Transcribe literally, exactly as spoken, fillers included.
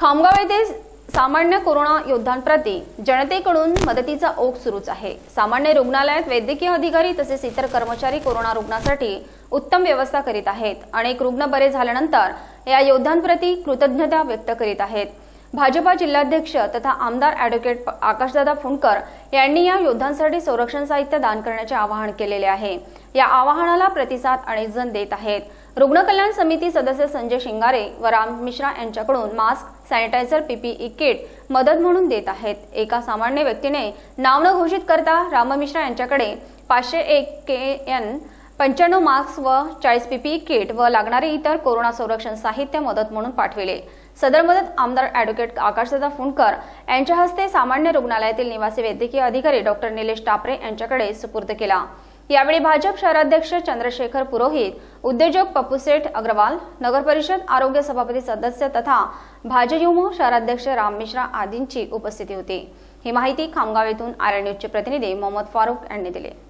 खामगाव येथे सामान्य कोरोना योद्धांप्रती जनतेकडून मदतीचा ओघ सुरूच आहे। सामान्य रुग्णालयात वैद्यकीय अधिकारी तसेच इतर कर्मचारी कोरोना रुग्णांसाठी उत्तम व्यवस्था करीत आहेत। अनेक रुग्ण बरे झाल्यानंतर या योद्धांप्रती कृतज्ञता व्यक्त करीत आहेत। भाजपा जिल्हाध्यक्ष तथा आमदार ॲडव्होकेट आकाशदादा फुंडकर यांनी या योद्धांसाठी संरक्षण साहित्य दान करण्याचे आवाहन केलेले आहे। या आवाहनाला प्रतिसाद अनेक जण देत आहेत। रुग्ण कल्याण समिती सदस्य संजय शिंगारे व राम मिश्रा यांच्याकडून मास्क, सॅनिटायझर, पीपीई किट मदत म्हणून देत आहेत। एका सामान्य व्यक्तीने नाव न घोषित करता राम मिश्रा यांच्याकडे पाचशे एक के एन पंच्याण्णव मास्क व चाळीस पीपीई किट व लागणारे इतर कोरोना संरक्षण साहित्य मदत म्हणून पाठविले। सदर मदत आमदार ॲडव्होकेट आकाशदादा फुंडकर यांच्या हस्ते सामान्य रुग्णालयातील निवासी वैद्यकीय अधिकारी डॉक्टर निलेश टापरे यांच्याकडे सुपूर्द केला। यावेळी भाजप शहराध्यक्ष चंद्रशेखर पुरोहित, उद्योजक पप्पूसेठ अग्रवाल, नगर परिषद आरोग्य सभापती सदस्य तथा भाजयुमो शहराध्यक्ष राम मिश्रा आदींची उपस्थिती होती। ही माहिती खामगाव येथून आर्य न्यूजचे प्रतिनिधी मोहम्मद फारूक यांनी दिली।